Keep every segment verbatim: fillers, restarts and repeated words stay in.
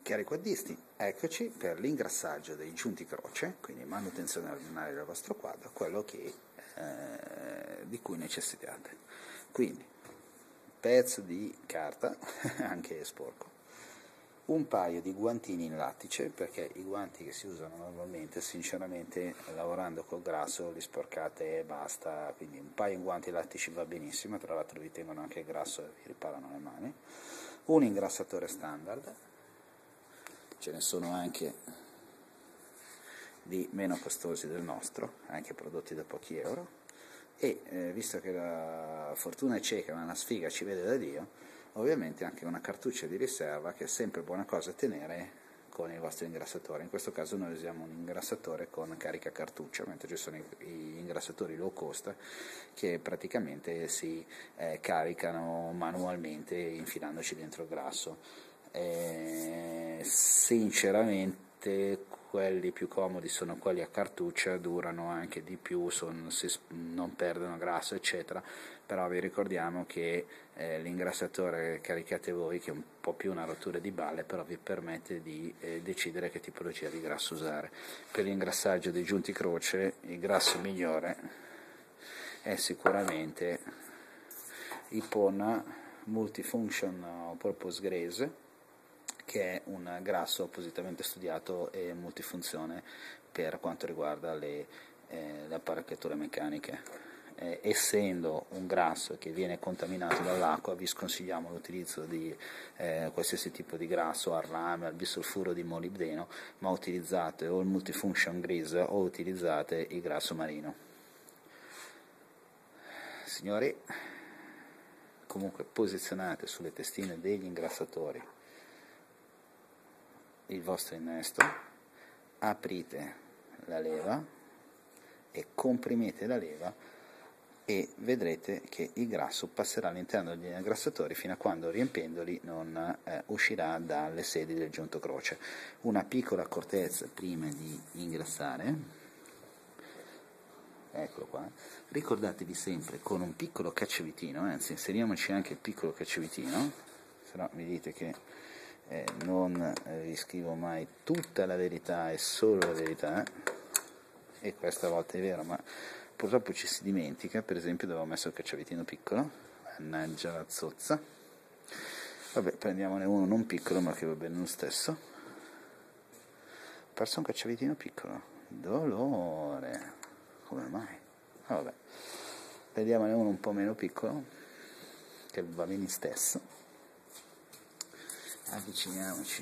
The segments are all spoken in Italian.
Cari quadristi, eccoci per l'ingrassaggio dei giunti croce, quindi manutenzione ordinaria del vostro quadro, quello che, eh, di cui necessitate. Quindi, pezzo di carta, anche sporco, un paio di guantini in lattice, perché i guanti che si usano normalmente, sinceramente, lavorando col grasso li sporcate e basta, quindi un paio di guanti lattici va benissimo, tra l'altro vi tengono anche il grasso e vi riparano le mani, un ingrassatore standard, ce ne sono anche di meno costosi del nostro, anche prodotti da pochi euro, e eh, visto che la fortuna è cieca ma la sfiga ci vede da Dio, ovviamente anche una cartuccia di riserva, che è sempre buona cosa tenere con il vostro ingrassatore. In questo caso noi usiamo un ingrassatore con carica cartuccia, mentre ci sono gli ingrassatori low cost che praticamente si eh, caricano manualmente infilandoci dentro il grasso. Eh, sinceramente quelli più comodi sono quelli a cartuccia, durano anche di più, son, si, non perdono grasso eccetera, però vi ricordiamo che eh, l'ingrassatore che caricate voi, che è un po' più una rottura di balle, però vi permette di eh, decidere che tipologia di grasso usare. Per l'ingrassaggio dei giunti croce il grasso migliore è sicuramente il Pona Multifunction Purpose Grease, che è un grasso appositamente studiato e multifunzione per quanto riguarda le, eh, le apparecchiature meccaniche. Eh, essendo un grasso che viene contaminato dall'acqua, vi sconsigliamo l'utilizzo di eh, qualsiasi tipo di grasso al rame, al bisulfuro di molibdeno, ma utilizzate o il multifunction grease o utilizzate il grasso marino. Signori, comunque posizionate sulle testine degli ingrassatori il vostro innesto, aprite la leva e comprimete la leva e vedrete che il grasso passerà all'interno degli ingrassatori fino a quando, riempendoli, non eh, uscirà dalle sedi del giunto croce. Una piccola accortezza prima di ingrassare, eccolo qua, ricordatevi sempre con un piccolo cacciavitino, anzi inseriamoci anche il piccolo cacciavitino, se no mi dite che Eh, non eh, vi scrivo mai tutta la verità e solo la verità, e questa volta è vero, ma purtroppo ci si dimentica. Per esempio dove ho messo il cacciavitino piccolo, mannaggia la zozza, vabbè, prendiamone uno non piccolo ma che va bene lo stesso. Ho perso un cacciavitino piccolo, dolore, come mai? Vabbè, prendiamone uno un po' meno piccolo che va bene stesso. Avviciniamoci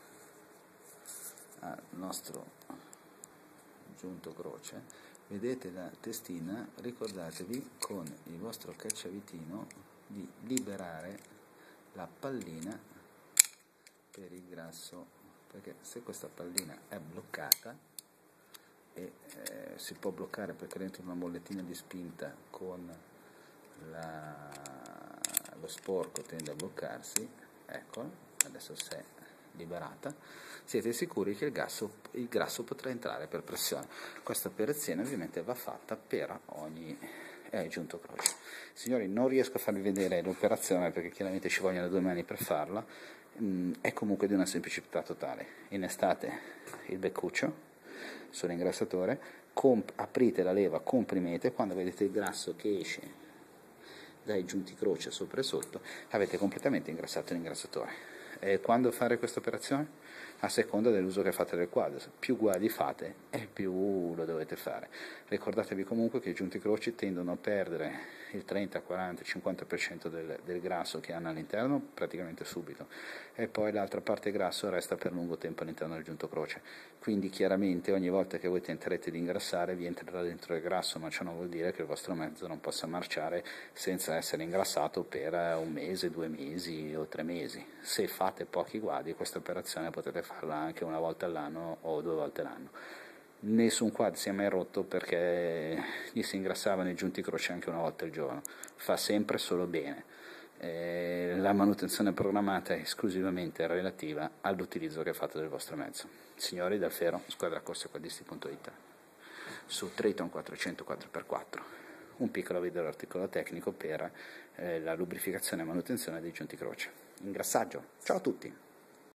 al nostro giunto croce, vedete la testina, ricordatevi con il vostro cacciavitino di liberare la pallina per il grasso, perché se questa pallina è bloccata, e eh, si può bloccare perché dentro una mollettina di spinta con la, lo sporco tende a bloccarsi, ecco, adesso si è liberata, siete sicuri che il grasso, il grasso potrà entrare per pressione. Questa operazione ovviamente va fatta per ogni eh, giunto croce. Signori, non riesco a farvi vedere l'operazione perché chiaramente ci vogliono due mani per farla, mm, è comunque di una semplicità totale. Innestate il beccuccio sull'ingrassatore, comp- aprite la leva, comprimete, quando vedete il grasso che esce dai giunti croce sopra e sotto, avete completamente ingrassato l'ingrassatore. E quando fare questa operazione? A seconda dell'uso che fate del quadro, più guadi fate e più lo dovete fare. Ricordatevi comunque che i giunti croci tendono a perdere il trenta, quaranta, cinquanta per cento del, del grasso che hanno all'interno praticamente subito, e poi l'altra parte grasso resta per lungo tempo all'interno del giunto croce. Quindi chiaramente ogni volta che voi tenterete di ingrassare vi entrerà dentro il grasso, ma ciò non vuol dire che il vostro mezzo non possa marciare senza essere ingrassato per un mese, due mesi o tre mesi. Se fate pochi guadi, questa operazione potete farla anche una volta all'anno o due volte l'anno. Nessun quad si è mai rotto perché gli si ingrassavano i giunti croce anche una volta al giorno, fa sempre solo bene. Eh, la manutenzione programmata è esclusivamente relativa all'utilizzo che fate del vostro mezzo. Signori, Dal Fero, squadra corse quadristi punto it, su Triton quattrocento quattro per quattro, un piccolo video articolo tecnico per eh, la lubrificazione e manutenzione dei giunti croce. Ingrassaggio, ciao a tutti!